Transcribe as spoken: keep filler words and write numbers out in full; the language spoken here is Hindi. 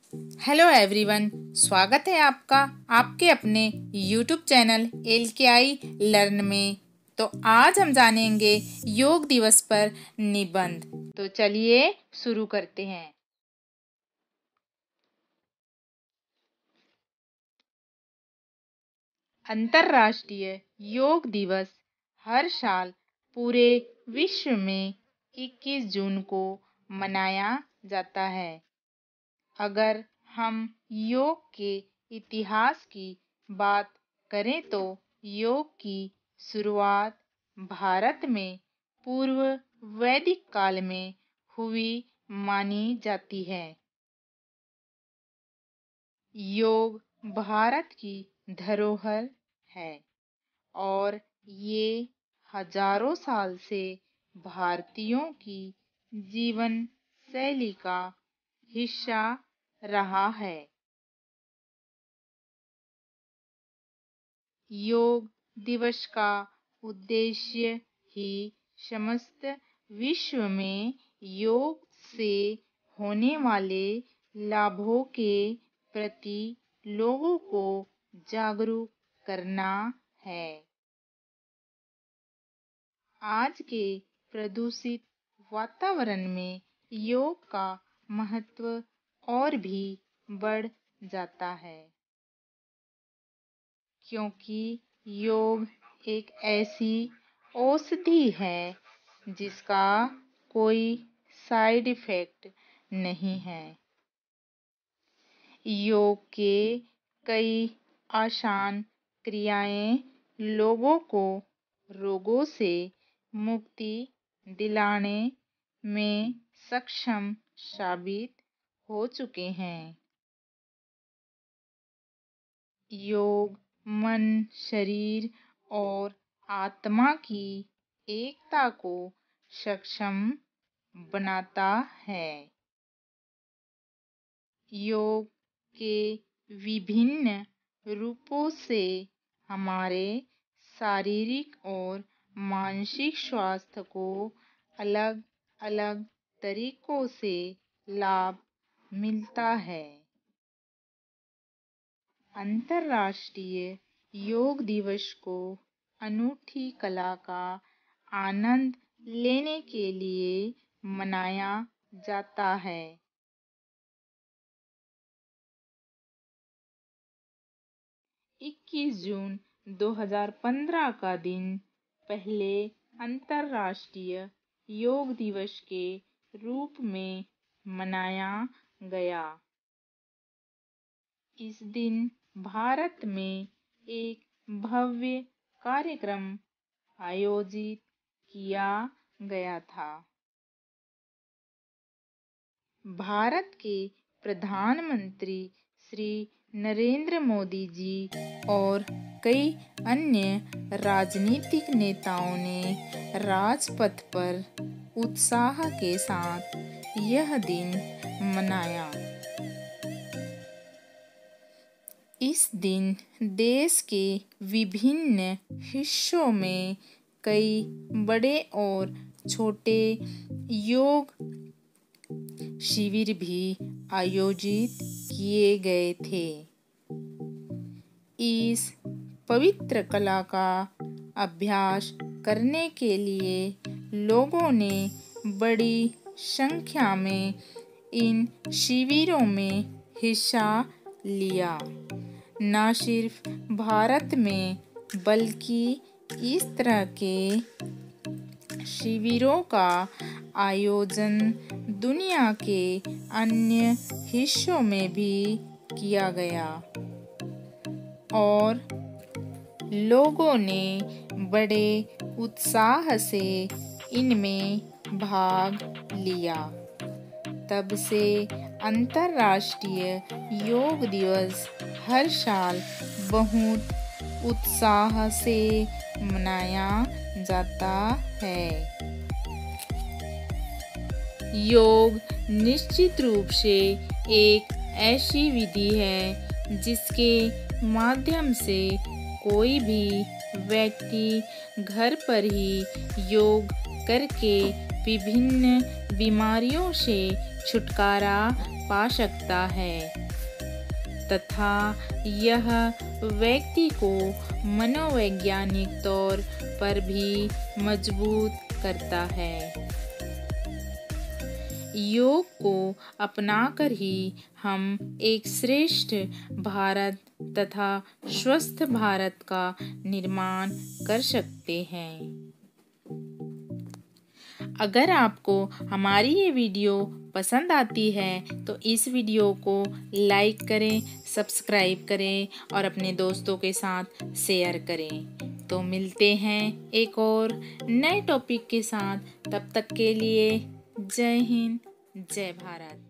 हेलो एवरीवन, स्वागत है आपका आपके अपने यूट्यूब चैनल एल के आई लर्न में। तो आज हम जानेंगे योग दिवस पर निबंध। तो चलिए शुरू करते हैं। अंतर्राष्ट्रीय योग दिवस हर साल पूरे विश्व में इक्कीस जून को मनाया जाता है। अगर हम योग के इतिहास की बात करें तो योग की शुरुआत भारत में पूर्व वैदिक काल में हुई मानी जाती है। योग भारत की धरोहर है और ये हजारों साल से भारतीयों की जीवन शैली का हिस्सा रहा है। योग दिवस का उद्देश्य ही समस्त विश्व में योग से होने वाले लाभों के प्रति लोगों को जागरूक करना है। आज के प्रदूषित वातावरण में योग का महत्व और भी बढ़ जाता है, क्योंकि योग एक ऐसी औषधि है जिसका कोई साइड इफेक्ट नहीं है। योग के कई आसान क्रियाएं लोगों को रोगों से मुक्ति दिलाने में सक्षम साबित हो चुके हैं। योग मन, शरीर और आत्मा की एकता को सक्षम बनाता है। योग के विभिन्न रूपों से हमारे शारीरिक और मानसिक स्वास्थ्य को अलग अलग तरीकों से लाभ मिलता है। अंतर्राष्ट्रीय योग दिवस को अनूठी कला का आनंद लेने के लिए मनाया जाता है। इक्कीस जून दो हज़ार पंद्रह का दिन पहले अंतर्राष्ट्रीय योग दिवस के रूप में मनाया गया। इस दिन भारत में एक भव्य कार्यक्रम आयोजित किया गया था। भारत के प्रधानमंत्री श्री नरेंद्र मोदी जी और कई अन्य राजनीतिक नेताओं ने राजपथ पर उत्साह के साथ यह दिन मनाया। इस दिन देश के विभिन्न हिस्सों में कई बड़े और छोटे योग शिविर भी आयोजित किए गए थे। इस पवित्र कला का अभ्यास करने के लिए लोगों ने बड़ी संख्या में इन शिविरों में हिस्सा लिया। न सिर्फ भारत में बल्कि इस तरह के शिविरों का आयोजन दुनिया के अन्य हिस्सों में भी किया गया और लोगों ने बड़े उत्साह से इनमें भाग लिया। तब से अंतर्राष्ट्रीय योग दिवस हर साल बहुत उत्साह से मनाया जाता है। योग निश्चित रूप से एक ऐसी विधि है जिसके माध्यम से कोई भी व्यक्ति घर पर ही योग करके विभिन्न बीमारियों से छुटकारा पा सकता है तथा यह व्यक्ति को मनोवैज्ञानिक तौर पर भी मजबूत करता है। योग को अपनाकर ही हम एक श्रेष्ठ भारत तथा स्वस्थ भारत का निर्माण कर सकते हैं। अगर आपको हमारी ये वीडियो पसंद आती है तो इस वीडियो को लाइक करें, सब्सक्राइब करें और अपने दोस्तों के साथ शेयर करें। तो मिलते हैं एक और नए टॉपिक के साथ, तब तक के लिए जय हिंद, जय भारत।